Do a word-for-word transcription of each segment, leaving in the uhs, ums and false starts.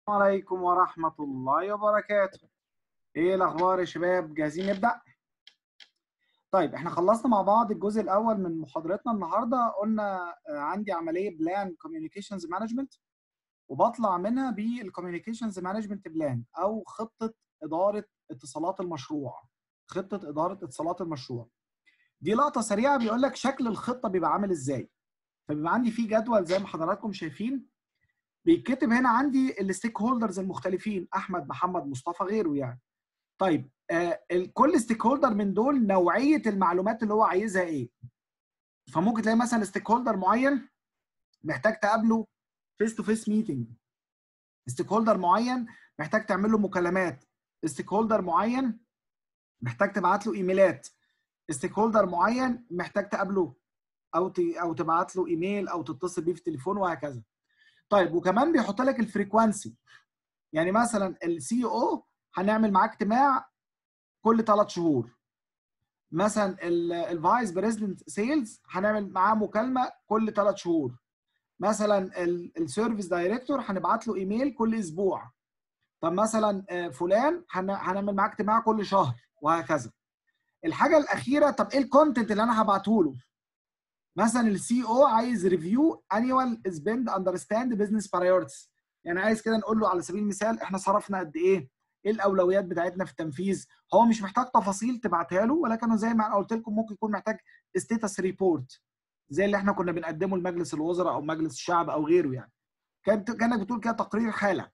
عليكم ورحمة الله وبركاته. ايه الاخبار يا شباب؟ جاهزين نبدأ؟ طيب احنا خلصنا مع بعض الجزء الاول من محاضرتنا النهارده. قلنا آه، عندي عملية بلان كوميونيكيشنز مانجمنت، وبطلع منها بالكوميونيكيشنز مانجمنت بلان او خطة إدارة اتصالات المشروع. خطة إدارة اتصالات المشروع دي لقطة سريعة، بيقول لك شكل الخطة بيبقى عامل ازاي. فبيبقى عندي فيه جدول زي ما حضراتكم شايفين، بيتكتب هنا عندي الستيك هولدرز المختلفين، احمد، محمد، مصطفى، غيره يعني. طيب آه كل ستيك هولدر من دول نوعيه المعلومات اللي هو عايزها ايه. فممكن تلاقي مثلا ستيك هولدر معين محتاج تقابله فيس تو فيس ميتنج، ستيك هولدر معين محتاج تعمل له مكالمات، ستيك هولدر معين محتاج تبعت له ايميلات، ستيك هولدر معين محتاج تقابله او ت... او تبعت له ايميل او تتصل بيه في التليفون وهكذا. طيب وكمان بيحط لك الفريكوانسي، يعني مثلا السي او هنعمل معاه اجتماع كل ثلاث شهور، مثلا الفايس بريزيدنت سيلز هنعمل معاه مكالمه كل ثلاث شهور، مثلا السيرفيس دايركتور هنبعت له ايميل كل اسبوع، طب مثلا آه، فلان هن- هنعمل معاه اجتماع كل شهر وهكذا. الحاجه الاخيره، طب ايه الكونتنت اللي انا هبعته له؟ مثلا السي او عايز ريفيو انيوال سبند اندرستاند بزنس برايورتيز، يعني عايز كده نقول له على سبيل المثال احنا صرفنا قد ايه، ايه الاولويات بتاعتنا في التنفيذ. هو مش محتاج تفاصيل تبعتها له، ولكن زي ما انا قلت لكم ممكن يكون محتاج ستيتس ريبورت زي اللي احنا كنا بنقدمه لمجلس الوزراء او مجلس الشعب او غيره يعني. كانت كانك بتقول كده تقرير حاله.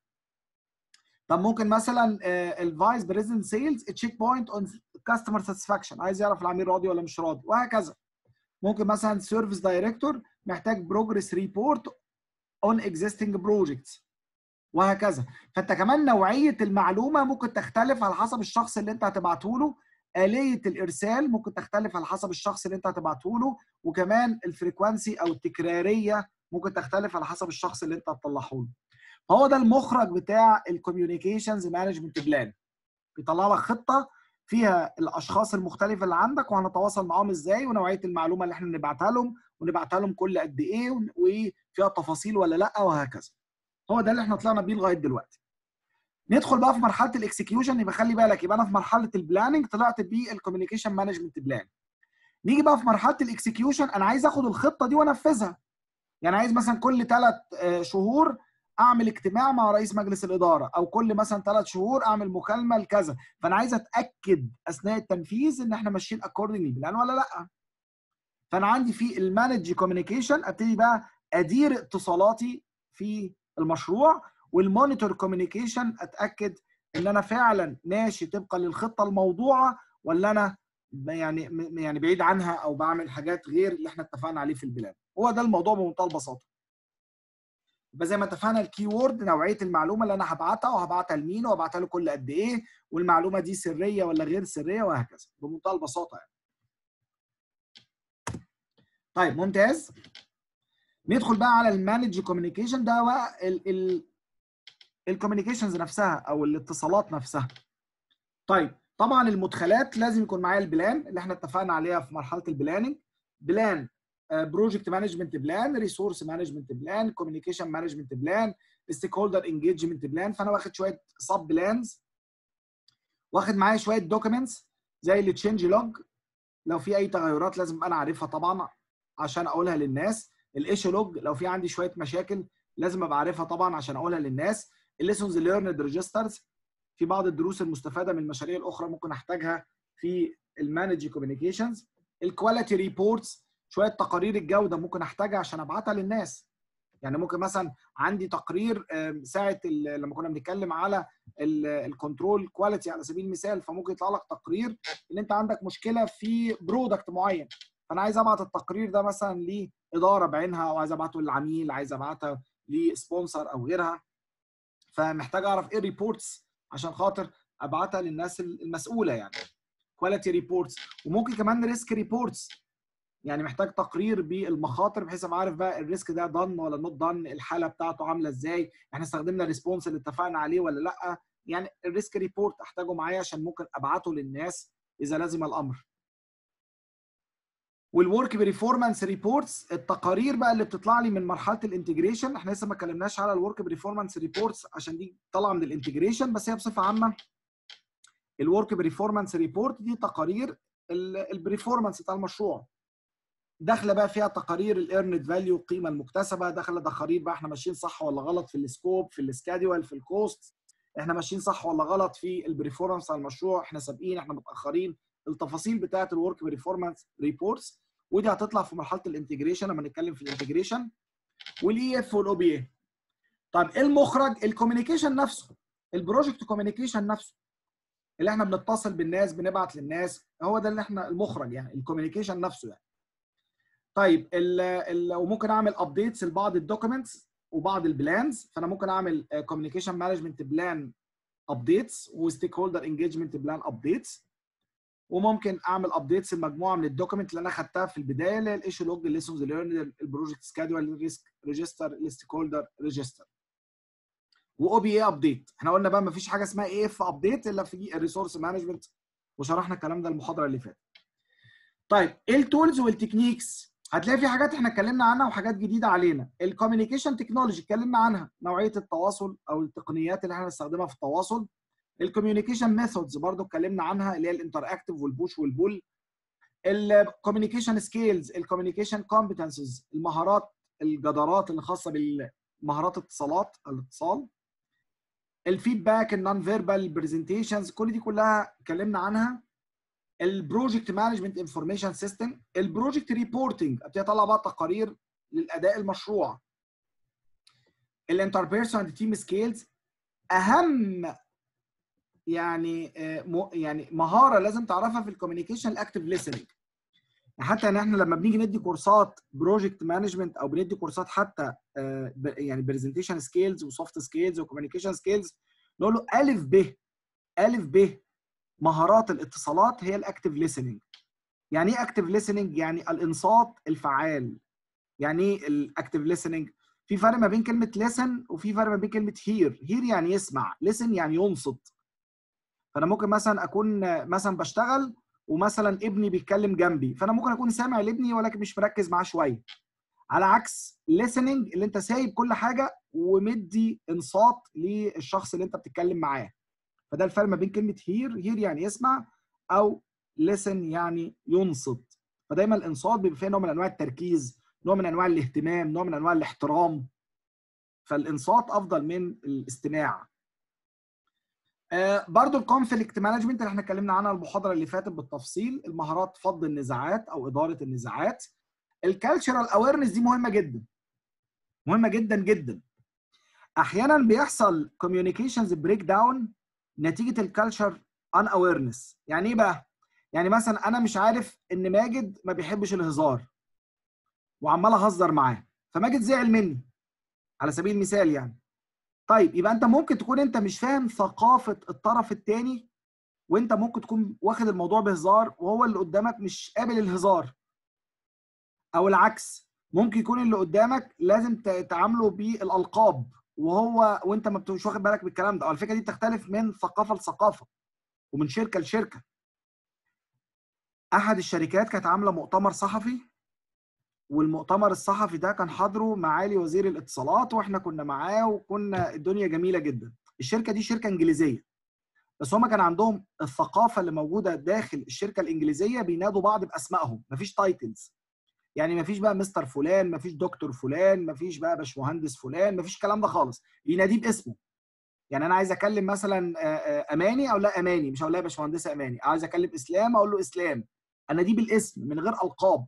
طب ممكن مثلا الفايس بريزنت سيلز تشيك بوينت اون كاستمر ساتسفاكشن، عايز يعرف العميل راضي ولا مش راضي وهكذا. ممكن مثلا سيرفيس دايركتور محتاج بروجرس ريبورت اون اكزيستنج بروجكتس وهكذا. فانت كمان نوعيه المعلومه ممكن تختلف على حسب الشخص اللي انت هتبعته له، آلية الإرسال ممكن تختلف على حسب الشخص اللي أنت هتبعته له، وكمان الفريكوانسي أو التكرارية ممكن تختلف على حسب الشخص اللي أنت هتطلعه له. هو ده المخرج بتاع الكوميونيكيشنز مانجمنت بلان، بيطلع لك خطه فيها الاشخاص المختلفه اللي عندك وهنتواصل معاهم ازاي، ونوعيه المعلومه اللي احنا نبعتها لهم، ونبعتها لهم كل قد ايه، وفيها تفاصيل ولا لا وهكذا. هو ده اللي احنا طلعنا بيه لغايه دلوقتي. ندخل بقى في مرحله الاكسكيوشن. يبقى خلي بالك، يبقى انا في مرحله البلاننج طلعت بيه الكوميونيكيشن مانجمنت بلان. نيجي بقى في مرحله الاكسكيوشن، انا عايز اخد الخطه دي وانفذها. يعني عايز مثلا كل ثلاث شهور اعمل اجتماع مع رئيس مجلس الاداره، او كل مثلا ثلاث شهور اعمل مكالمه لكذا. فانا عايز اتاكد اثناء التنفيذ ان احنا ماشيين اكوردنجلي بلان ولا لا. فانا عندي في المانج كوميونيكيشن ابتدي بقى ادير اتصالاتي في المشروع، والمونيتور كوميونيكيشن اتاكد ان انا فعلا ماشي طبقا للخطه الموضوعه، ولا انا يعني يعني بعيد عنها او بعمل حاجات غير اللي احنا اتفقنا عليه في البلان. هو ده الموضوع بمنتهى البساطه. يبقى زي ما اتفقنا الكي وورد نوعيه المعلومه اللي انا هبعتها، وهبعتها لمين، وهبعتها له كل قد ايه، والمعلومه دي سريه ولا غير سريه وهكذا، بمنتهى البساطه يعني. طيب ممتاز. ندخل بقى على المانج كوميونيكيشن. ده بقى الكوميونيكيشنز نفسها او الاتصالات نفسها. طيب طبعا المدخلات لازم يكون معايا البلان اللي احنا اتفقنا عليها في مرحله البلاننج. بلان، بروجكت مانجمنت بلان، ريسورس مانجمنت بلان، كوميونيكيشن مانجمنت بلان، ستيك هولدر انجيجمنت بلان. فانا واخد شويه سب بلانز، واخد معايا شويه دوكيومنتس زي التشينج لوج، لو في اي تغيرات لازم انا عارفها طبعا عشان اقولها للناس. الايشو لوج لو في عندي شويه مشاكل لازم ابقى عارفها طبعا عشان اقولها للناس. الليسونز ليرند ريجسترز، في بعض الدروس المستفاده من المشاريع الاخرى ممكن احتاجها في المانج كوميونيكيشنز. الكواليتي ريبورتس، شويه تقارير الجوده ممكن احتاجها عشان ابعتها للناس. يعني ممكن مثلا عندي تقرير ساعه لما كنا بنتكلم على الكنترول كواليتي على سبيل المثال، فممكن يطلع لك تقرير ان انت عندك مشكله في برودكت معين، فانا عايز ابعت التقرير ده مثلا لاداره بعينها، او عايز ابعته للعميل، عايز ابعته لسبونسر او غيرها. فمحتاج اعرف ايه الريبورتس عشان خاطر ابعتها للناس المسؤوله يعني. كواليتي ريبورتس. وممكن كمان ريسك ريبورتس، يعني محتاج تقرير بالمخاطر بحيث ابقى عارف بقى الريسك ده ضن ولا نوت ضن، الحاله بتاعته عامله ازاي، احنا استخدمنا الريسبونس اللي اتفقنا عليه ولا لا. يعني الريسك ريبورت احتاجه معايا عشان ممكن ابعته للناس اذا لزم الامر. والورك بريفورمانس ريبورتس، التقارير بقى اللي بتطلع لي من مرحله الانتجريشن. احنا لسه ما اتكلمناش على الورك بريفورمانس ريبورتس عشان دي طالعه من الانتجريشن، بس هي بصفه عامه الورك بريفورمانس ريبورت دي تقارير البريفورمانس بتاع المشروع. داخله بقى فيها تقارير الايرند فاليو، القيمه المكتسبه، داخله تقارير بقى احنا ماشيين صح ولا غلط في السكوب، في السكادول، في الكوست، احنا ماشيين صح ولا غلط في البريفورمانس على المشروع، احنا سابقين، احنا متاخرين، التفاصيل بتاعه الورك بريفورمانس ريبورتس. ودي هتطلع في مرحله الانتجريشن لما نتكلم في الانتجريشن. والاي اف والاو بي اي. طيب ايه المخرج؟ الكوميونيكيشن نفسه، البروجكت كوميونيكيشن نفسه اللي احنا بنتصل بالناس، بنبعت للناس، هو ده اللي احنا المخرج يعني، الكوميونيكيشن نفسه يعني. طيب ال ال وممكن اعمل ابديتس لبعض الدوكيومنتس وبعض البلانز، فانا ممكن اعمل كوميونيكيشن مانجمنت بلان ابديتس وستيك هولدر انجيجمنت بلان ابديتس، وممكن اعمل ابديتس لمجموعه من الدوكيومنت اللي انا خدتها في البدايه، اللي هي الايشو لوج، الليسونز ليرند، البروجكت سكادول، الريسك ريجستر، الستيك هولدر ريجستر. واو بي اي ابديت، احنا قلنا بقى ما فيش حاجه اسمها اي اف ابديت الا في الريسورس مانجمنت، وشرحنا الكلام ده المحاضره اللي فاتت. طيب ايه التولز والتكنيكس؟ هتلاقي في حاجات احنا اتكلمنا عنها وحاجات جديده علينا. الكوميونيكيشن تكنولوجي اتكلمنا عنها، نوعيه التواصل او التقنيات اللي احنا بنستخدمها في التواصل. الكوميونيكيشن ميثودز برضو اتكلمنا عنها، اللي هي الانتر اكتف والبوش والبول. الكوميونيكيشن سكيلز، الكوميونيكيشن كومبتنسز، المهارات، الجدارات اللي خاصه بالمهارات الاتصالات، الاتصال. الفيدباك، النون فيربال برزنتيشنز، كل دي كلها اتكلمنا عنها. البروجكت مانجمنت انفورميشن سيستم، البروجكت ريبورتنج، ابتدي اطلع بقى تقارير للاداء المشروع. الانتربيرسونال تيم سكيلز، اهم يعني يعني مهاره لازم تعرفها في الكوميونيكيشن، الاكتف ليسننج. حتى ان احنا لما بنيجي ندي كورسات بروجكت مانجمنت او بندي كورسات حتى يعني برزنتيشن سكيلز وسوفت سكيلز وكوميونيكيشن سكيلز، نقول له الف ب الف ب مهارات الاتصالات هي الاكتف ليسننج. يعني ايه اكتف ليسننج؟ يعني الانصات الفعال. يعني ايه الاكتف ليسننج؟ في فرق ما بين كلمه ليسن وفي فرق ما بين كلمه هير. هير يعني يسمع، ليسن يعني ينصت. فانا ممكن مثلا اكون مثلا بشتغل ومثلا ابني بيتكلم جنبي، فانا ممكن اكون سامع لابني ولكن مش مركز معاه شويه. على عكس listening اللي انت سايب كل حاجه ومدي انصات للشخص اللي انت بتتكلم معاه. فده الفرق ما بين كلمه هير، هير يعني يسمع، او listen يعني ينصت. فدايما الانصات بيبقى فيه نوع من انواع التركيز، نوع من انواع الاهتمام، نوع من انواع الاحترام. فالانصات افضل من الاستماع. آه برضو الكونفليكت مانجمنت اللي احنا اتكلمنا عنها المحاضره اللي فاتت بالتفصيل، المهارات فض النزاعات او اداره النزاعات. الكالتشرال اويرنس دي مهمه جدا، مهمه جدا جدا. احيانا بيحصل كوميونيكيشنز بريك داون نتيجه الكالتشر ان اويرنس. يعني ايه بقى؟ يعني مثلا انا مش عارف ان ماجد ما بيحبش الهزار وعمال اهزر معاه، فماجد زعل مني على سبيل المثال يعني. طيب يبقى انت ممكن تكون انت مش فاهم ثقافه الطرف الثاني، وانت ممكن تكون واخد الموضوع بهزار وهو اللي قدامك مش قابل الهزار. او العكس، ممكن يكون اللي قدامك لازم تعامله بالالقاب وهو وانت ما مش واخد بالك بالكلام ده. او الفكره دي بتختلف من ثقافه لثقافه ومن شركه لشركه. احد الشركات كانت عامله مؤتمر صحفي، والمؤتمر الصحفي ده كان حاضره معالي وزير الاتصالات واحنا كنا معاه، وكنا الدنيا جميله جدا. الشركه دي شركه انجليزيه، بس هم كان عندهم الثقافه اللي موجوده داخل الشركه الانجليزيه بينادوا بعض باسمائهم، مفيش تايتلز. يعني مفيش بقى مستر فلان، مفيش دكتور فلان، مفيش بقى باشمهندس فلان، مفيش الكلام ده خالص، يناديه باسمه. يعني انا عايز اكلم مثلا اماني اقول لها اماني، مش هقول لها باشمهندسه اماني. عايز اكلم اسلام اقول له اسلام، اناديه بالاسم من غير القاب.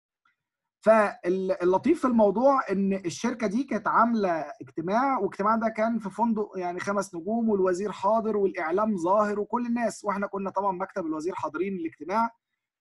فاللطيف في الموضوع ان الشركه دي كانت عامله اجتماع، والاجتماع ده كان في فندق يعني خمس نجوم، والوزير حاضر والاعلام ظاهر وكل الناس، واحنا كنا طبعا مكتب الوزير حاضرين الاجتماع.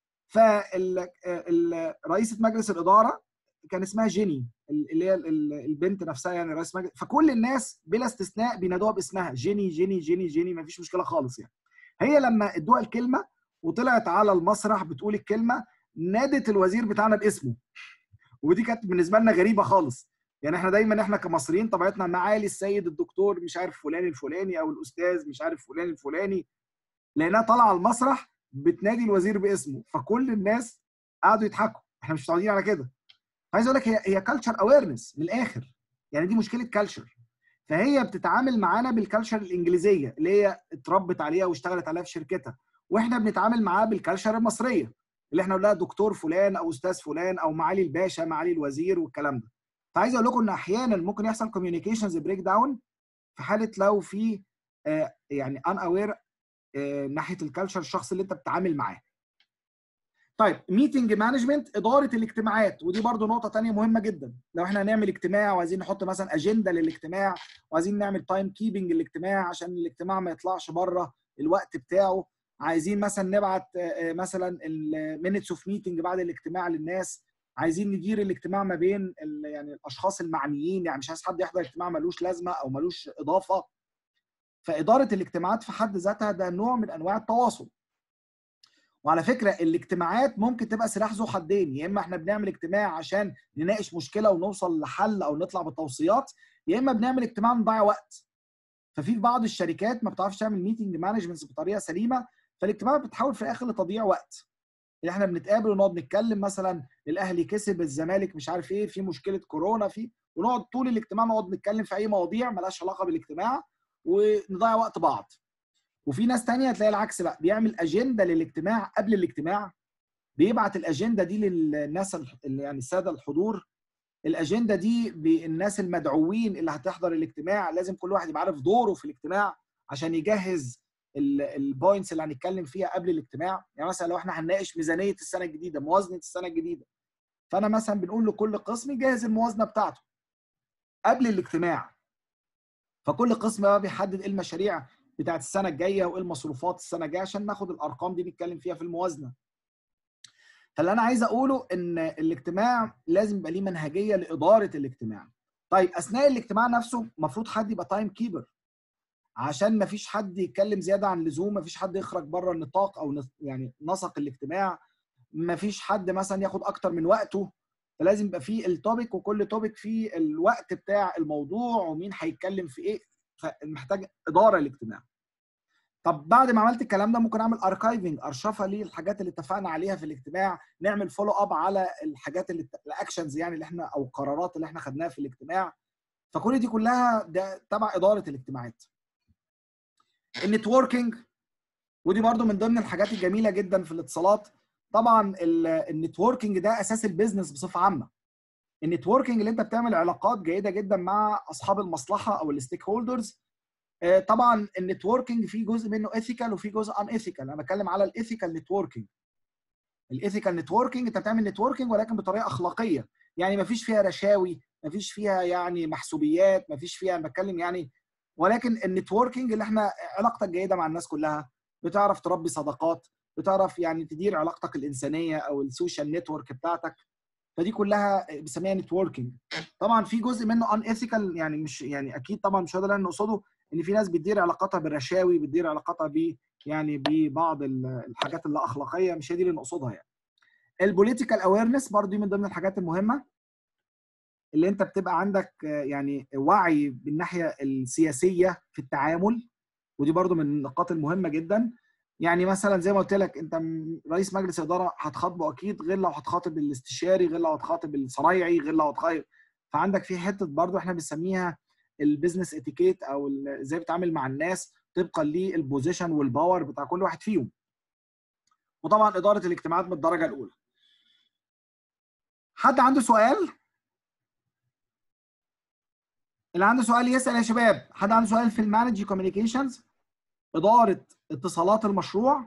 فرئيسه مجلس الاداره كان اسمها جيني، اللي هي البنت نفسها يعني رئيس مجلس، فكل الناس بلا استثناء بينادوها باسمها جيني جيني جيني جيني، ما فيش مشكله خالص يعني. هي لما ادوها الكلمه وطلعت على المسرح بتقول الكلمه، نادت الوزير بتاعنا باسمه، ودي كانت بالنسبه لنا غريبه خالص. يعني احنا دايما احنا كمصريين طبيعتنا معالي السيد الدكتور مش عارف فلان الفلاني او الاستاذ مش عارف فلان الفلاني، لانها طالعه على المسرح بتنادي الوزير باسمه، فكل الناس قعدوا يضحكوا. احنا مش متعودين على كده. عايز اقول لك هي هي كالتشر اويرنس من الاخر، يعني دي مشكله كالتشر. فهي بتتعامل معانا بالكالتشر الانجليزيه اللي هي اتربت عليها واشتغلت عليها في شركتها، واحنا بنتعامل معاها بالكالتشر المصريه اللي احنا نقول لها دكتور فلان او استاذ فلان او معالي الباشا معالي الوزير والكلام ده. فعايز اقول لكم ان احيانا ممكن يحصل كوميونيكيشنز بريك داون في حاله لو في آه يعني ان اوير آه ناحيه الكالتشر الشخص اللي انت بتتعامل معاه. طيب ميتنج مانجمنت، اداره الاجتماعات، ودي برضو نقطه ثانيه مهمه جدا. لو احنا هنعمل اجتماع وعايزين نحط مثلا اجنده للاجتماع وعايزين نعمل تايم كيبنج للاجتماع عشان الاجتماع ما يطلعش بره الوقت بتاعه، عايزين مثلا نبعت مثلا المينتس اوف ميتنج بعد الاجتماع للناس، عايزين ندير الاجتماع ما بين يعني الاشخاص المعنيين، يعني مش عايز حد يحضر اجتماع ملوش لازمه او ملوش اضافه. فاداره الاجتماعات في حد ذاتها ده نوع من انواع التواصل. وعلى فكره الاجتماعات ممكن تبقى سلاح ذو حدين، يا اما احنا بنعمل اجتماع عشان نناقش مشكله ونوصل لحل او نطلع بتوصيات، يا اما بنعمل اجتماع نضيع وقت. ففي بعض الشركات ما بتعرفش تعمل ميتنج مانجمنت بطريقه سليمه، فالاجتماع بتحول في الاخر لتضييع وقت. اللي احنا بنتقابل ونقعد نتكلم مثلا الاهلي كسب الزمالك مش عارف ايه في مشكله كورونا في، ونقعد طول الاجتماع نقعد نتكلم في اي مواضيع مالهاش علاقه بالاجتماع ونضيع وقت بعض. وفي ناس تانية تلاقي العكس بقى، بيعمل اجنده للاجتماع قبل الاجتماع، بيبعت الاجنده دي للناس يعني الساده الحضور. الاجنده دي بالناس المدعوين اللي هتحضر الاجتماع، لازم كل واحد يبقى عارف دوره في الاجتماع عشان يجهز البوينتس اللي هنتكلم فيها قبل الاجتماع. يعني مثلا لو احنا هنناقش ميزانيه السنه الجديده، موازنه السنه الجديده، فانا مثلا بنقول لكل قسم يجهز الموازنه بتاعته قبل الاجتماع. فكل قسم بقى بيحدد ايه المشاريع بتاعت السنه الجايه وايه المصروفات السنه الجايه عشان ناخد الارقام دي نتكلم فيها في الموازنه. فاللي انا عايز اقوله ان الاجتماع لازم يبقى ليه منهجيه لاداره الاجتماع. طيب اثناء الاجتماع نفسه المفروض حد يبقى تايم كيبر عشان ما فيش حد يتكلم زياده عن اللزوم، ما فيش حد يخرج بره النطاق او يعني نسق الاجتماع، ما فيش حد مثلا ياخد اكتر من وقته. فلازم يبقى فيه التوبيك وكل توبيك فيه الوقت بتاع الموضوع ومين هيتكلم في ايه، فمحتاج اداره الاجتماع. طب بعد ما عملت الكلام ده ممكن اعمل اركايفنج، ارشفه للحاجات اللي اتفقنا عليها في الاجتماع، نعمل فولو اب على الحاجات اللي الاكشنز يعني اللي احنا او القرارات اللي احنا خدناها في الاجتماع. فكل دي كلها ده تبع اداره الاجتماعات. النتوركينج، ودي برضو من ضمن الحاجات الجميله جدا في الاتصالات. طبعا النتوركينج ده اساس البيزنس بصفه عامه. النتوركينج اللي انت بتعمل علاقات جيده جدا مع اصحاب المصلحه او الستيك هولدرز. طبعا النتوركينج في جزء منه ايثيكال وفي جزء ان ايثيكال. انا بتكلم على الايثيكال نتوركينج. الايثيكال نتوركينج انت بتعمل نتوركينج ولكن بطريقه اخلاقيه، يعني ما فيش فيها رشاوي، ما فيش فيها يعني محسوبيات، ما فيش فيها، انا بتكلم يعني. ولكن النتوركينج اللي احنا علاقتك جيده مع الناس كلها، بتعرف تربي صداقات، بتعرف يعني تدير علاقتك الانسانيه او السوشيال نتورك بتاعتك. فدي كلها بنسميها نتوركينج. طبعا في جزء منه ان ايثيكال، يعني مش يعني اكيد طبعا مش هو ده اللي انا اقصده، ان في ناس بتدير علاقاتها بالرشاوي، بتدير علاقاتها ب يعني ببعض الحاجات اللي اخلاقيه، مش هي دي اللي نقصدها يعني. البوليتيكال اويرنس برضه من ضمن الحاجات المهمه اللي انت بتبقى عندك يعني وعي بالناحيه السياسيه في التعامل، ودي برضه من النقاط المهمه جدا. يعني مثلا زي ما قلت لك انت رئيس مجلس اداره هتخاطبه اكيد غير لو هتخاطب الاستشاري، غير لو هتخاطب الصنايعي، غير لو هتخاطب. فعندك في حته برضه احنا بنسميها البيزنس اتيكيت او ازاي بتتعامل مع الناس طبقا للبوزيشن والباور بتاع كل واحد فيهم. وطبعا اداره الاجتماعات من الدرجه الاولى. حد عنده سؤال؟ اللي عنده سؤال يسال يا شباب. حد عنده سؤال في المانج كوميونيكيشنز، اداره اتصالات المشروع؟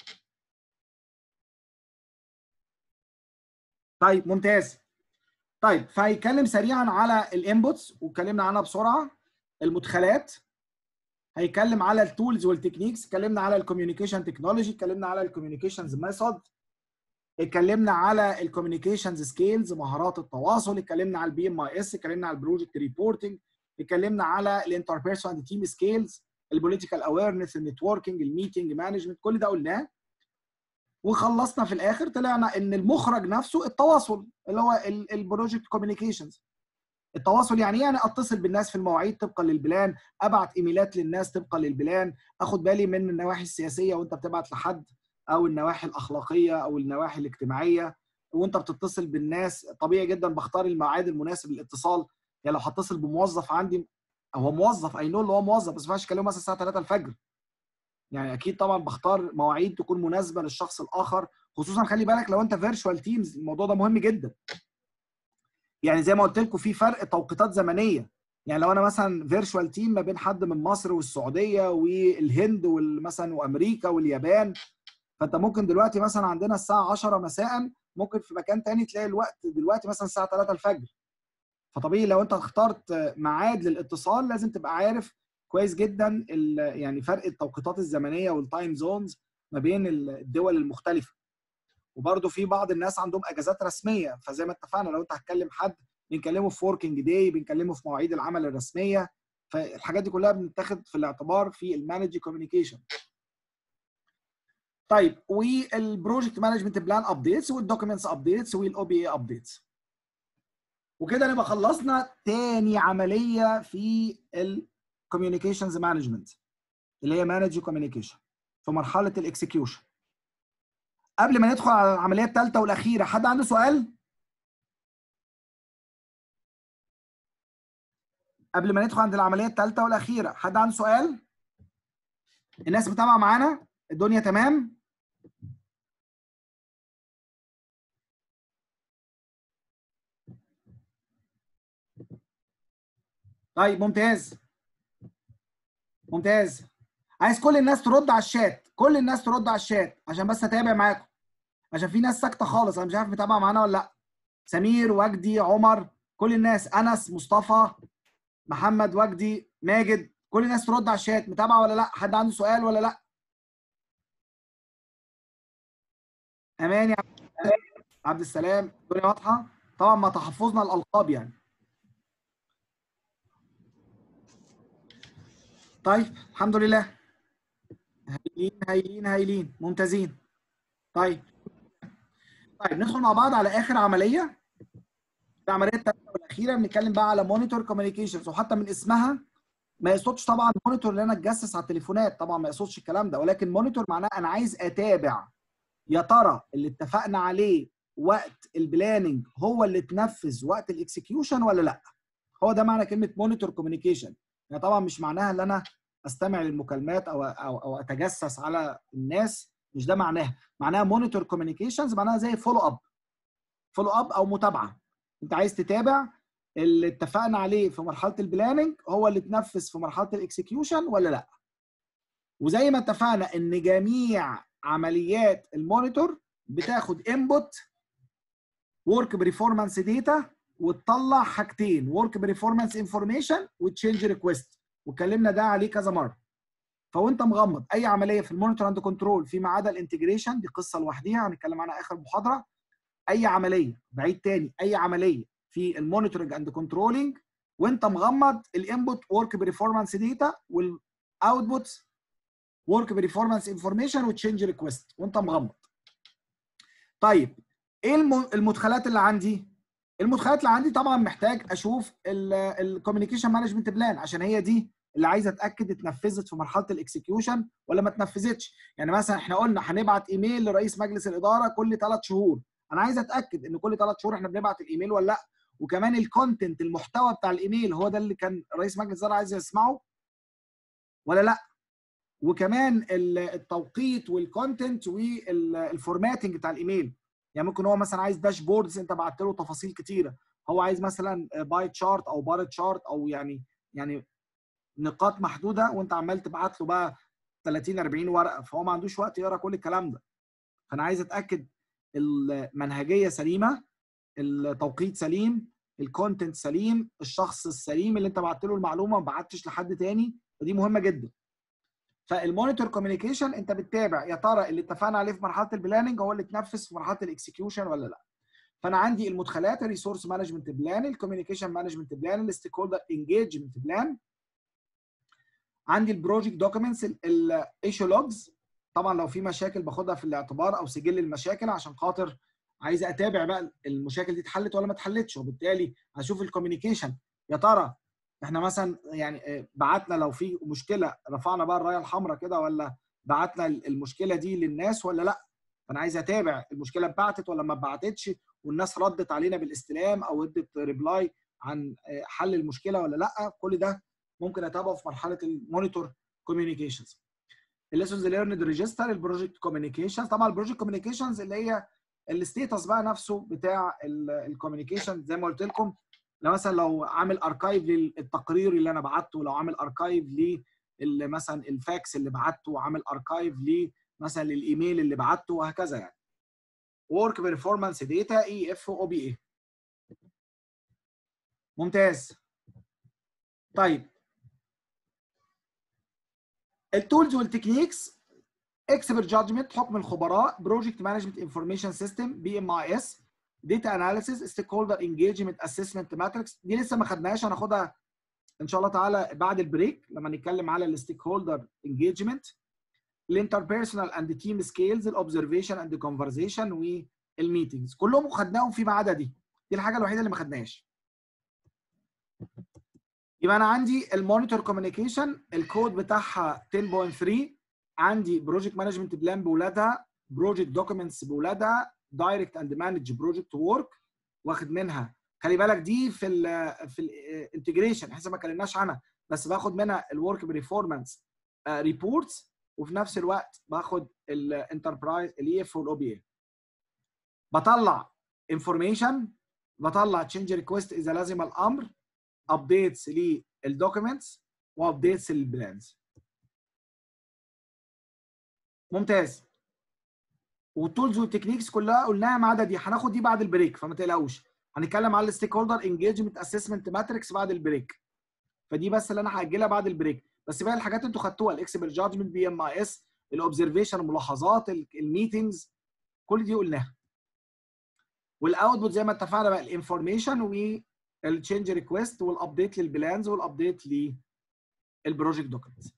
طيب ممتاز. طيب فهيتكلم سريعا على الانبوتس واتكلمنا عنها بسرعه. المدخلات، هيتكلم على التولز والتكنيكس، اتكلمنا على الكوميونيكيشن تكنولوجي، اتكلمنا على الكوميونيكيشنز ميثود، اتكلمنا على الكوميونيكيشنز سكيلز مهارات التواصل، اتكلمنا على البي ام اي اس، اتكلمنا على البروجكت ريبورتنج، اتكلمنا على الانتربيرسونال اند تيم سكيلز، البوليتيكال اويرنس، النتوركينج، الميتنج مانجمنت، كل ده قلناه. وخلصنا في الاخر طلعنا ان المخرج نفسه التواصل اللي هو البروجكت كوميونيكيشنز. التواصل يعني ايه؟ يعني اتصل بالناس في المواعيد طبقا للبلان، ابعت ايميلات للناس طبقا للبلان، اخد بالي من النواحي السياسيه وانت بتبعت لحد، او النواحي الاخلاقيه او النواحي الاجتماعيه، وانت بتتصل بالناس طبيعي جدا بختار الميعاد المناسب للاتصال. يعني لو هتصل بموظف عندي، هو موظف اي نو اللي هو موظف، بس ما ينفعش اكلمه مثلا الساعه ثلاثة الفجر. يعني اكيد طبعا بختار مواعيد تكون مناسبه للشخص الاخر، خصوصا خلي بالك لو انت فيرتشوال تيمز الموضوع ده مهم جدا. يعني زي ما قلت لكم في فرق توقيتات زمنيه. يعني لو انا مثلا فيرتشوال تيم ما بين حد من مصر والسعوديه والهند ومثلا وامريكا واليابان، فانت ممكن دلوقتي مثلا عندنا الساعه عشرة مساء، ممكن في مكان تاني تلاقي الوقت دلوقتي مثلا الساعه ثلاثة الفجر. فطبيعي لو انت اخترت ميعاد للاتصال لازم تبقى عارف كويس جدا يعني فرق التوقيتات الزمنيه والتايم زونز ما بين الدول المختلفه. وبرده في بعض الناس عندهم اجازات رسميه، فزي ما اتفقنا لو انت هتكلم حد بنكلمه في وركينج داي، بنكلمه في مواعيد العمل الرسميه. فالحاجات دي كلها بنتاخد في الاعتبار في المانج كوميونيكيشن. طيب والبروجكت مانجمنت بلان ابديتس والدوكيومنتس ابديتس والاو بي اي ابديتس. وكده نبقى خلصنا تاني عمليه في الكوميونيكيشنز مانجمنت اللي هي مانج كوميونيكيشن في مرحله الاكسكيوشن. قبل ما ندخل على العمليه الثالثه والاخيره، حد عنده سؤال؟ قبل ما ندخل عند العمليه الثالثه والاخيره، حد عنده سؤال؟ الناس متابعه معانا؟ الدنيا تمام؟ طيب ممتاز ممتاز. عايز كل الناس ترد على الشات، كل الناس ترد على الشات عشان بس اتابع معاكم، عشان في ناس ساكته خالص انا مش عارف متابعه معانا ولا لا. سمير، وجدي، عمر، كل الناس، انس، مصطفى، محمد، وجدي، ماجد، كل الناس ترد على الشات. متابعه ولا لا؟ حد عنده سؤال ولا لا؟ امان يا عبد السلام، الدنيا واضحه طبعا مع تحفظنا الالقاب يعني. طيب الحمد لله، هايلين هايلين هايلين ممتازين. طيب طيب ندخل مع بعض على اخر عمليه، العمليه الثالثه والاخيره. بنتكلم بقى على مونيتور كوميونيكيشنز، وحتى من اسمها ما يقصدش طبعا مونيتور اللي انا اتجسس على التليفونات، طبعا ما يقصدش الكلام ده، ولكن مونيتور معناه انا عايز اتابع يا ترى اللي اتفقنا عليه وقت البلاننج هو اللي اتنفذ وقت الاكسكيوشن ولا لا. هو ده معنى كلمه مونيتور كوميونيكيشن. يعني طبعا مش معناها ان انا استمع للمكالمات او او او اتجسس على الناس، مش ده معناها. معناها مونيتور كوميونيكيشنز معناها زي فولو اب، فولو اب او متابعه. انت عايز تتابع اللي اتفقنا عليه في مرحله البلاننج هو اللي اتنفذ في مرحله الاكسكيوشن ولا لا. وزي ما اتفقنا ان جميع عمليات المونيتور بتاخد انبوت ورك بريفورمانس داتا، وتطلع حاجتين، ورك بريفورمانس انفورميشن وتشينج ريكويست، واتكلمنا ده عليه كذا مره. فوانت مغمض اي عمليه في المونيتور اند كنترول فيما عدا الانتجريشن، دي قصه لوحديها هنتكلم عنها اخر محاضره. اي عمليه، بعيد تاني، اي عمليه في المونيتورنج اند كنترولنج وانت مغمض الانبوت ورك بريفورمانس داتا والاوتبوت ورك بريفورمانس انفورميشن وتشينج ريكويست وانت مغمض. طيب ايه المدخلات اللي عندي؟ المدخلات اللي عندي طبعا محتاج اشوف الكوميونيكيشن مانجمنت بلان، عشان هي دي اللي عايزه اتاكد اتنفذت في مرحله الاكسكيوشن ولا ما اتنفذتش. يعني مثلا احنا قلنا هنبعت ايميل لرئيس مجلس الاداره كل ثلاث شهور، انا عايز اتاكد ان كل ثلاث شهور احنا بنبعت الايميل ولا لا، وكمان الكونتنت المحتوى بتاع الايميل هو ده اللي كان رئيس مجلس الاداره عايز يسمعه ولا لا، وكمان التوقيت والكونتنت والفورماتنج بتاع الايميل. يعني ممكن هو مثلا عايز داشبوردز انت بعت له تفاصيل كتيره، هو عايز مثلا باي تشارت او بار تشارت او يعني يعني نقاط محدوده وانت عمال تبعت له بقى ثلاثين أربعين ورقه، فهو ما عندوش وقت يقرا كل الكلام ده. فانا عايز اتاكد المنهجيه سليمه، التوقيت سليم، الكونتنت سليم، الشخص السليم اللي انت بعت له المعلومه ما بعتش لحد تاني، فدي مهمه جدا. فالمونيتور كوميونيكيشن انت بتتابع يا ترى اللي اتفقنا عليه في مرحله البلاننج هو اللي اتنفذ في مرحله الاكسكيوشن ولا لا. فانا عندي المدخلات الريسورس مانجمنت بلان، الكوميونيكيشن مانجمنت بلان، الستيك هولدر انجيجمنت بلان، عندي البروجكت دوكيومنتس، الايشو لوجز، طبعا لو في مشاكل باخدها في الاعتبار او سجل المشاكل عشان خاطر عايز اتابع بقى المشاكل دي اتحلت ولا ما اتحلتش، وبالتالي هشوف الكوميونيكيشن يا ترى احنا مثلا يعني بعتنا لو في مشكله رفعنا بقى الرايه الحمراء كده ولا بعتنا المشكله دي للناس ولا لا. فانا عايز اتابع المشكله اتبعتت ولا ما اتبعتتش، والناس ردت علينا بالاستلام او ادت ريبلاي عن حل المشكله ولا لا. كل ده ممكن اتابعه في مرحله المونيتور كوميونيكيشنز. الليسونز ليرند ريجستر، البروجكت كوميونيكيشنز. طبعا البروجكت كوميونيكيشنز اللي هي الستيتس بقى نفسه بتاع الكوميونيكيشن. زي ما قلت لكم، لو مثلا لو عامل اركايف للتقرير اللي انا بعته، لو عامل اركايف ل مثلا الفاكس اللي بعته، عامل اركايف ل مثلا للايميل اللي بعته، وهكذا يعني. ورك بيرفورمانس داتا، اي اف او بي اي. ممتاز. طيب التولز والتكنيكس، اكسبرت جادجمنت، حكم الخبراء، بروجكت مانجمنت انفورميشن سيستم بي ام اي اس، داتا اناليسيس، ستيك هولدر انجيجمنت اسسمنت ماتريكس. دي لسه ما خدناهاش، هناخدها ان شاء الله تعالى بعد البريك لما نتكلم على الستيك هولدر انجيجمنت. الانتربيرسونال اند تيم سكيلز، الاوبزرفيشن اند كونفرزيشن، والميتنجز. كلهم خدناهم فيما عدا دي. دي الحاجه الوحيده اللي ما خدناهاش. يبقى انا عندي المونيتور كوميونيكيشن الكود بتاعها عشرة نقطة ثلاثة، عندي بروجكت مانجمنت بلان بولادها، بروجكت دوكيومنتس بولادها، دايركت اند مانج بروجكت وورك واخد منها. خلي بالك دي في ال في الانتجريشن احنا ما اتكلمناش عنها، بس باخد منها الورك بريفورمانس ريبورتس، وفي نفس الوقت باخد الانتربرايز الاي اف والاو بي اي. بطلع انفورميشن، بطلع تشينج ريكويست اذا لازم الامر، ابديتس للدوكيومنتس، وابديتس للبلانز. ممتاز. والتولز والتكنيكس كلها قلناها ما عدا دي، هناخد دي بعد البريك فما تقلقوش. هنتكلم على الستيك هولدر انجيجمنت اسسمنت ماتريكس بعد البريك، فدي بس اللي انا هاجلها بعد البريك. بس باقي الحاجات انتوا خدتوها، الاكسبرت جادجمنت، بي ام اي اس، الاوبزرفيشن، الملاحظات، الميتنجز، كل دي قلناها. والاوتبوت زي ما اتفقنا بقى الانفورميشن والتشينج ريكويست والابديت للبلانز والابديت للبروجكت دوكيومنتس.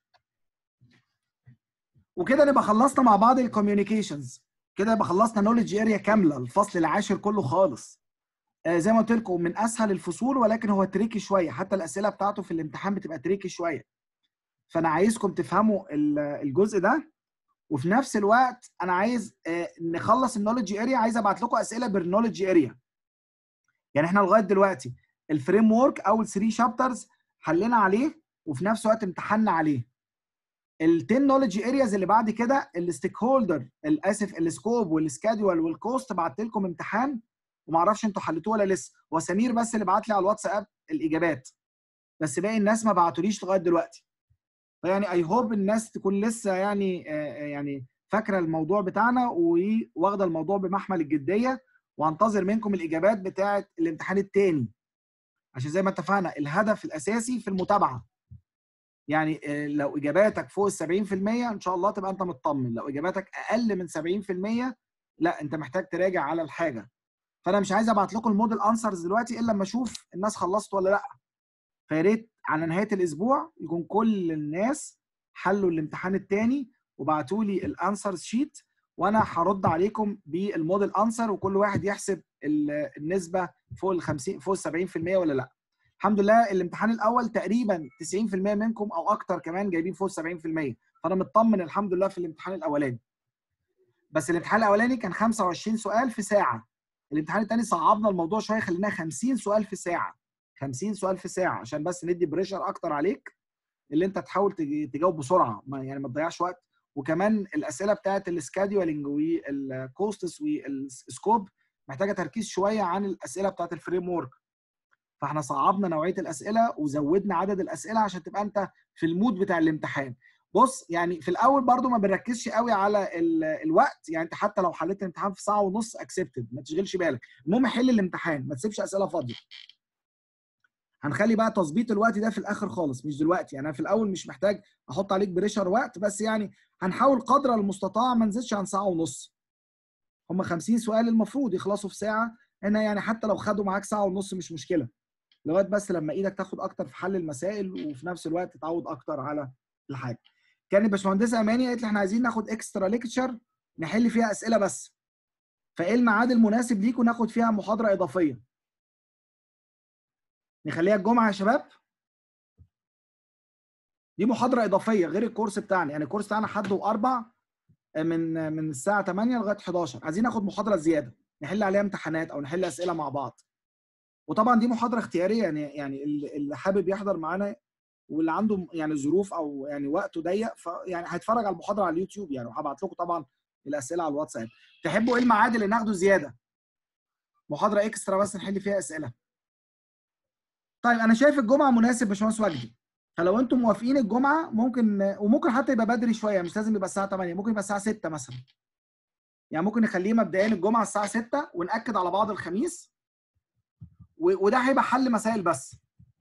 وكده نبقى خلصنا مع بعض الكوميونيكيشنز. كده يبقى خلصنا نوليدج اريا كامله، الفصل العاشر كله خالص. آه زي ما قلت لكم من اسهل الفصول، ولكن هو تريكي شويه، حتى الاسئله بتاعته في الامتحان بتبقى تريكي شويه. فانا عايزكم تفهموا الجزء ده، وفي نفس الوقت انا عايز آه نخلص النوليدج اريا. عايز ابعت لكم اسئله بالنوليدج اريا. يعني احنا لغايه دلوقتي الفريم ورك اول ثلاثة شابترز حلينا عليه، وفي نفس الوقت امتحنا عليه. ال عشرة نوليدج ارياز اللي بعد كده الستيك هولدر، اسف السكوب والسكادول والكوست، بعت لكم امتحان وما اعرفش انتوا حليتوه ولا لسه. هو سمير بس اللي بعت لي على الواتساب الاجابات، بس باقي الناس ما بعتوليش لغايه دلوقتي. فيعني اي هوب الناس تكون لسه يعني يعني فاكره الموضوع بتاعنا وواخده الموضوع بمحمل الجديه، وهنتظر منكم الاجابات بتاعه الامتحان الثاني، عشان زي ما اتفقنا الهدف الاساسي في المتابعه. يعني لو اجاباتك فوق ال سبعين في المية ان شاء الله تبقى انت مطمن، لو اجاباتك اقل من سبعين في المية لا انت محتاج تراجع على الحاجه. فانا مش عايز ابعت لكم الموديل انسرز دلوقتي الا لما اشوف الناس خلصت ولا لا. فيا ريت على نهايه الاسبوع يكون كل الناس حلوا الامتحان الثاني وبعتوا لي الانسرز شيت، وانا هرد عليكم بالموديل انسر، وكل واحد يحسب النسبه فوق ال خمسين فوق ال سبعين في المية ولا لا. الحمد لله الامتحان الاول تقريبا تسعين في المية منكم او اكتر كمان جايبين فوق سبعين في المية، فانا مطمن الحمد لله في الامتحان الاولاني. بس الامتحان الاولاني كان خمسة وعشرين سؤال في ساعه، الامتحان الثاني صعبنا الموضوع شويه خليناه خمسين سؤال في ساعه. خمسين سؤال في ساعه عشان بس ندي بريشر اكتر عليك، اللي انت تحاول تجاوب بسرعه، ما يعني ما تضيعش وقت. وكمان الاسئله بتاعت السكادولينج والكوستس والسكوب محتاجه تركيز شويه عن الاسئله بتاعت الفريم ورك، فاحنا صعبنا نوعيه الاسئله وزودنا عدد الاسئله عشان تبقى انت في المود بتاع الامتحان. بص يعني في الاول برضو ما بنركزش قوي على الوقت، يعني انت حتى لو حليت الامتحان في ساعه ونص اكسبتد ما تشغلش بالك، المهم حل الامتحان ما تسيبش اسئله فاضيه. هنخلي بقى تظبيط الوقت ده في الاخر خالص مش دلوقتي، يعني انا في الاول مش محتاج احط عليك بريشر وقت، بس يعني هنحاول قدر المستطاع ما نزيدش عن ساعه ونص. هم خمسين سؤال المفروض يخلصوا في ساعه، هنا يعني حتى لو خدوا معاك ساعه ونص مش مشكله، لغايه بس لما ايدك تاخد اكتر في حل المسائل وفي نفس الوقت تتعود اكتر على الحاجه. كان الباشمهندسه اماني قالت لي احنا عايزين ناخد اكسترا ليكتشر نحل فيها اسئله بس، فايه الميعاد المناسب ليكم ناخد فيها محاضره اضافيه؟ نخليها الجمعه يا شباب؟ دي محاضره اضافيه غير الكورس بتاعنا، يعني الكورس بتاعنا حد واربع من من الساعه تمانية لغايه حداشر، عايزين ناخد محاضره زياده. نحل عليها امتحانات او نحل اسئله مع بعض. وطبعا دي محاضره اختياريه، يعني يعني اللي حابب يحضر معانا واللي عنده يعني ظروف او يعني وقته ضيق فيعني هيتفرج على المحاضره على اليوتيوب يعني، وهبعت لكم طبعا الاسئله على الواتساب. تحبوا ايه الميعاد اللي ناخده زياده؟ محاضره اكسترا بس نحل فيها اسئله. طيب انا شايف الجمعه مناسب باشمهندس وجدي، فلو انتم موافقين الجمعه ممكن، وممكن حتى يبقى بدري شويه، مش لازم يبقى الساعه تمانية، ممكن يبقى الساعه ستة مثلا. يعني ممكن نخليه مبدئيا الجمعه الساعه ستة ونأكد على بعض الخميس، وده هيبقى حل مسائل بس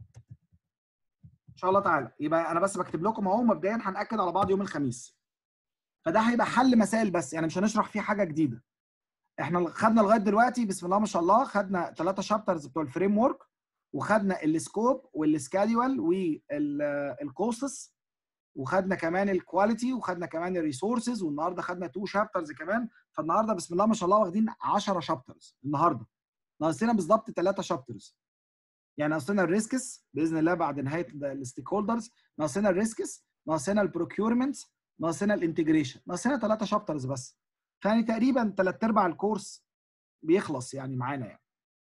ان شاء الله تعالى. يبقى انا بس بكتب لكم اهو مبدئيا هنأكد على بعض يوم الخميس، فده هيبقى حل مسائل بس، يعني مش هنشرح فيه حاجه جديده. احنا خدنا لغايه دلوقتي بسم الله ما شاء الله خدنا ثلاثه شابترز بتوع الفريم ورك، وخدنا السكوب والسكادول والكوسس، وخدنا كمان الكواليتي، وخدنا كمان الريسورسز، والنهارده خدنا تو شابترز كمان. فالنهارده بسم الله ما شاء الله واخدين عشرة شابترز النهارده، ناقصنا بالظبط ثلاثه شابترز. يعني ناقصنا الريسكس باذن الله بعد نهايه الستيك هولدرز، ناقصنا الريسكس، ناقصنا البروكيورمنت، ناقصنا الانتجريشن، ناقصنا ثلاثه شابترز بس. فيعني تقريبا ثلاث ارباع الكورس بيخلص يعني معانا يعني.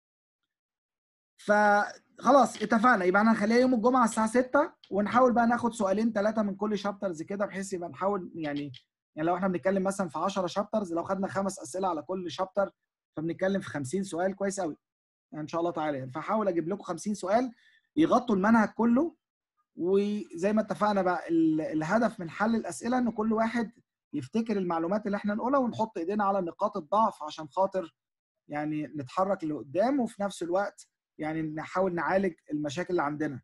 فخلاص اتفقنا، يبقى احنا هنخليها يوم الجمعه الساعه ستة، ونحاول بقى ناخد سؤالين ثلاثه من كل شابترز كده، بحيث يبقى نحاول يعني يعني لو احنا بنتكلم مثلا في عشرة شابترز، لو خدنا خمس اسئله على كل شابتر فبنتكلم في خمسين سؤال، كويس قوي يعني ان شاء الله تعالى يعني. فحاول اجيب لكم خمسين سؤال يغطوا المنهج كله. وزي ما اتفقنا بقى الهدف من حل الاسئله ان كل واحد يفتكر المعلومات اللي احنا نقولها، ونحط ايدينا على نقاط الضعف عشان خاطر يعني نتحرك لقدام، وفي نفس الوقت يعني نحاول نعالج المشاكل اللي عندنا.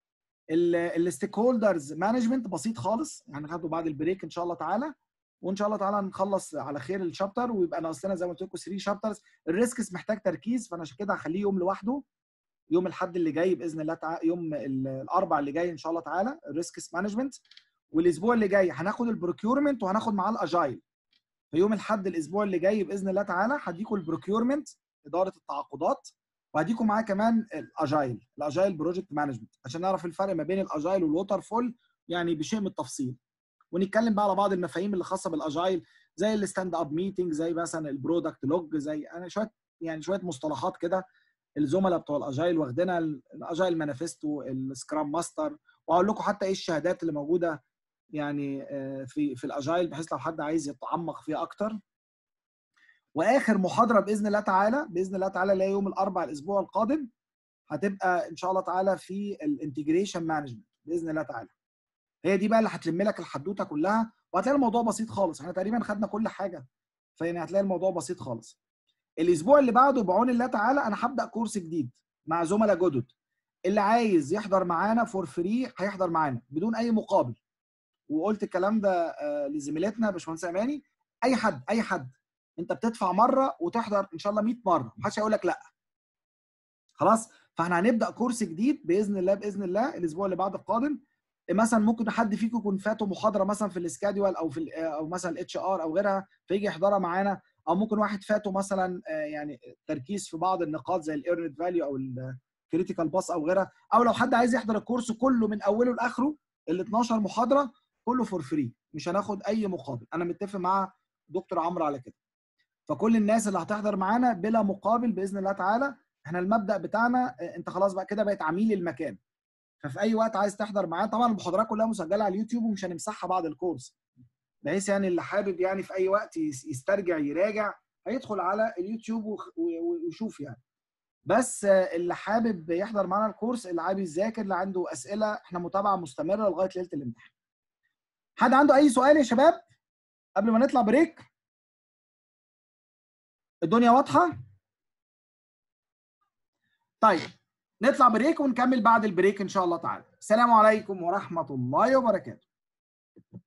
الستيك هولدرز مانجمنت بسيط خالص، هناخده بعد البريك ان شاء الله تعالى، وان شاء الله تعالى نخلص على خير الشابتر، ويبقى ناقص لنا زي ما قلت لكم ثلاثة شابترز. الريسكس محتاج تركيز، فانا عشان كده هخليه يوم لوحده، يوم الاحد اللي جاي باذن الله تعالى، يوم الاربعاء اللي جاي ان شاء الله تعالى الريسكس مانجمنت. والاسبوع اللي جاي هناخد البروكيورمنت وهناخد معاه الاجايل. في يوم الاحد الاسبوع اللي جاي باذن الله تعالى هديكم البروكيورمنت اداره التعاقدات، وهديكم معاه كمان الاجايل الاجايل بروجكت مانجمنت، عشان نعرف الفرق ما بين الاجايل والووتر فول يعني بشيء من التفصيل. ونتكلم بقى على بعض المفاهيم اللي خاصه بالاجايل، زي الستاند اب ميتنج، زي مثلا البرودكت لوج، زي انا شويه يعني شويه مصطلحات كده الزملاء بتوع الاجايل واخدينها، الاجايل مانيفستو، السكرام ماستر، وهقول لكم حتى ايه الشهادات اللي موجوده يعني في في الاجايل، بحيث لو حد عايز يتعمق فيها اكتر. واخر محاضره باذن الله تعالى باذن الله تعالى اللي هي يوم الاربعاء الاسبوع القادم، هتبقى ان شاء الله تعالى في الانتجريشن مانجمنت باذن الله تعالى. هي دي بقى اللي هتلم لك الحدوته كلها، وهتلاقي الموضوع بسيط خالص، احنا تقريبا خدنا كل حاجه، فيعني هتلاقي الموضوع بسيط خالص. الاسبوع اللي بعده بعون الله تعالى انا هبدا كورس جديد مع زملاء جدد، اللي عايز يحضر معانا فور فري هيحضر معانا بدون اي مقابل. وقلت الكلام ده لزميلتنا باشمهندس اماني، اي حد اي حد انت بتدفع مره وتحضر ان شاء الله مية مره، محدش هيقول لك لا. خلاص، فاحنا هنبدا كورس جديد باذن الله باذن الله الاسبوع اللي بعد القادم. مثلا ممكن حد فيكم يكون فاته محاضره مثلا في السكادول او في او مثلا الاتش ار او غيرها فيجي يحضرها معانا، او ممكن واحد فاته مثلا يعني تركيز في بعض النقاط زي الايرنت فاليو او الكريتيكال باس او غيرها، او لو حد عايز يحضر الكورس كله من اوله لاخره ال اتناشر محاضره كله فور فري، مش هناخد اي مقابل. انا متفق مع دكتور عمرو على كده. فكل الناس اللي هتحضر معانا بلا مقابل باذن الله تعالى. احنا المبدا بتاعنا انت خلاص بقى كده بقيت عميل المكان، ففي اي وقت عايز تحضر معانا. طبعا المحاضرات كلها مسجله على اليوتيوب ومش هنمسحها بعد الكورس، بحيث يعني اللي حابب يعني في اي وقت يسترجع يراجع هيدخل على اليوتيوب ويشوف يعني. بس اللي حابب يحضر معانا الكورس، اللي عايز يذاكر، اللي عنده اسئله، احنا متابعه مستمره لغايه ليله الامتحان. حد عنده اي سؤال يا شباب قبل ما نطلع بريك؟ الدنيا واضحه؟ طيب نطلع بريك ونكمل بعد البريك ان شاء الله تعالى. السلام عليكم ورحمه الله وبركاته.